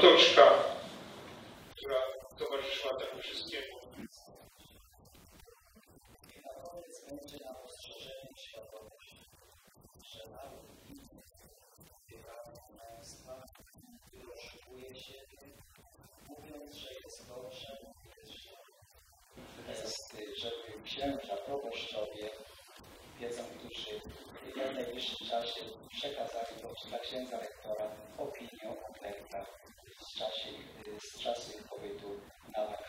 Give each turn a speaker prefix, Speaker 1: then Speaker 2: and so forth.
Speaker 1: otoczka, która towarzyszyła temu wszystkiemu.
Speaker 2: Na koniec będzie nam ostrzeżenie świadomość, że naród wybierany męstwa, który oszukuje siebie, mówiąc, że jest dobrze, jest źle. Jest, żeby księża, proboszczowie, wiedzą, którzy w jak najbliższym czasie przekazali dla księdza rektora opinię o klektach z czasu ich pobytu na